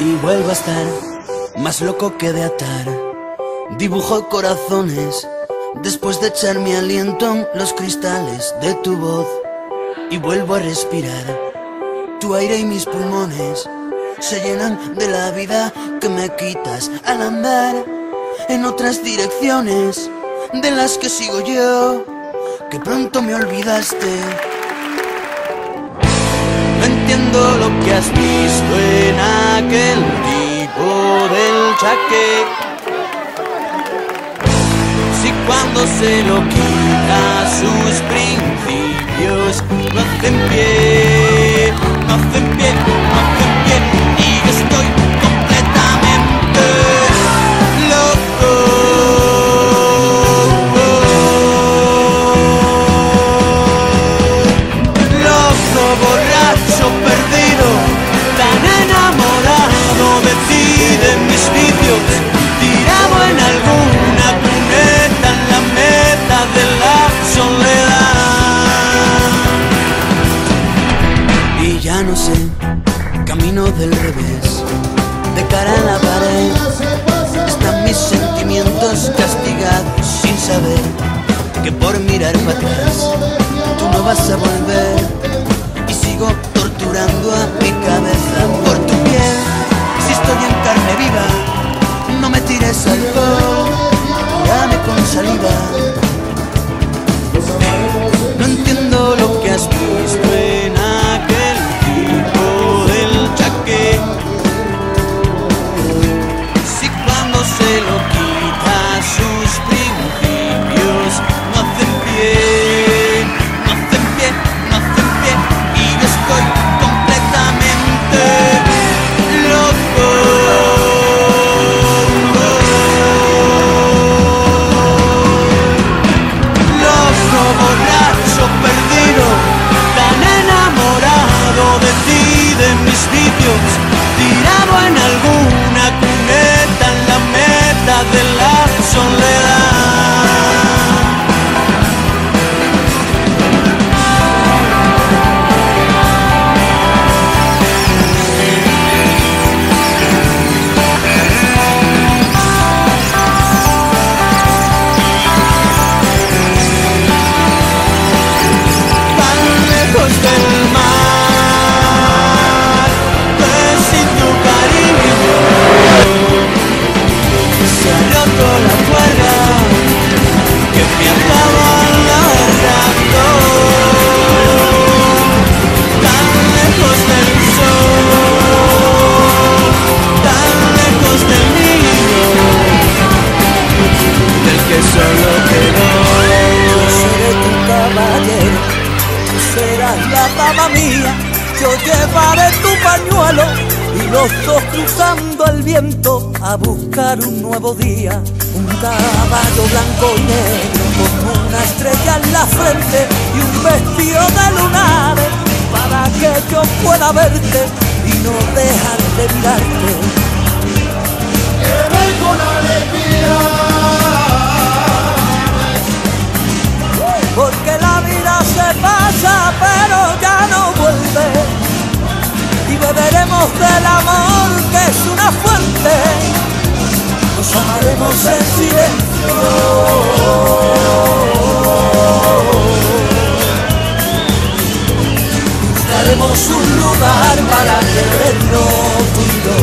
y vuelvo a estar más loco que de atar. Dibujo corazones después de echar mi aliento en los cristales de tu voz y vuelvo a respirar. Tu aire y mis pulmones se llenan de la vida que me quitas al andar en otras direcciones de las que sigo yo, que pronto me olvidaste. No entiendo lo que has visto en aquel tipo del chaqué. Si cuando se lo quita sus principios no hacen pie, no hacen pie, no hacen pie, y yo estoy completamente loco. Loco, borracho, perdido, tan enamorado de ti, de mis vicios, tirado en alguna cuneta en la meta de la soledad. Y ya no sé, camino del revés, de cara a la pared, están mis sentimientos castigados sin saber que por mirar para atrás tú no vas a volver. Y sigo torturando a mi cabeza por tu piel. Si estoy en carne viva, no me tires alcohol, dame con saliva. No entiendo lo que has visto en aquel tipo del chaqué. Si cuando se lo quita sus principios no hacen pie, no hacen pie, no hacen pie, y yo estoy completamente loco. Loco, borracho, perdido, tan enamorado de ti, de mis vicios, tirado en alguna cuneta en la meta de la soledad. Tan lejos del mar, que sin tu cariño se ha roto la cuerda que me acaba agarrando. Tan lejos del sol, tan lejos del niño, del que solo quedó. Yo seré tu caballero, tú serás la dama mía. Yo llevaré tu pañuelo y los dos cruzando el viento a buscar un nuevo día. Un caballo blanco y negro con una estrella en la frente y un vestido de lunares para que yo pueda verte y no dejar de mirarte. Ven con alegría, Porque la vida se pasa pero ya no vuelve, y beberemos del amor que es una fuente, nos amaremos en silencio. Buscaremos un lugar para querernos tú y yo.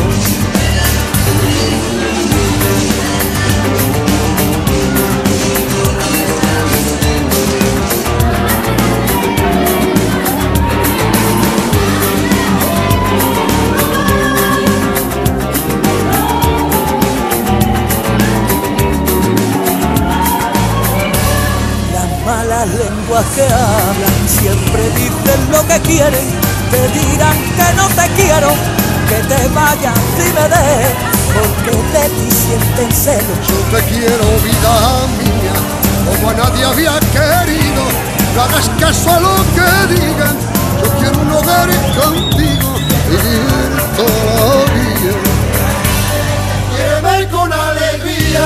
Las lenguas que hablan siempre dicen lo que quieren, te dirán que no te quiero, que te vayas y me dejes, porque de ti sienten celos. yo te quiero, vida mía, como a nadie había querido. No hagas caso a lo que digan, yo quiero un hogar contigo, vivir todavía. Quiéreme con alegría,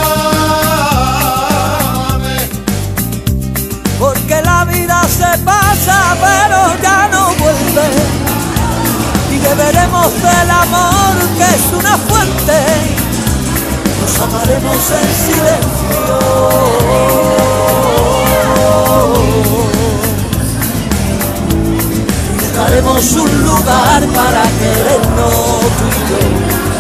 Porque la vida se pasa pero ya no vuelve, y beberemos del amor que es una nos amaremos en silencio. Y dejaremos un lugar para querernos tú y yo.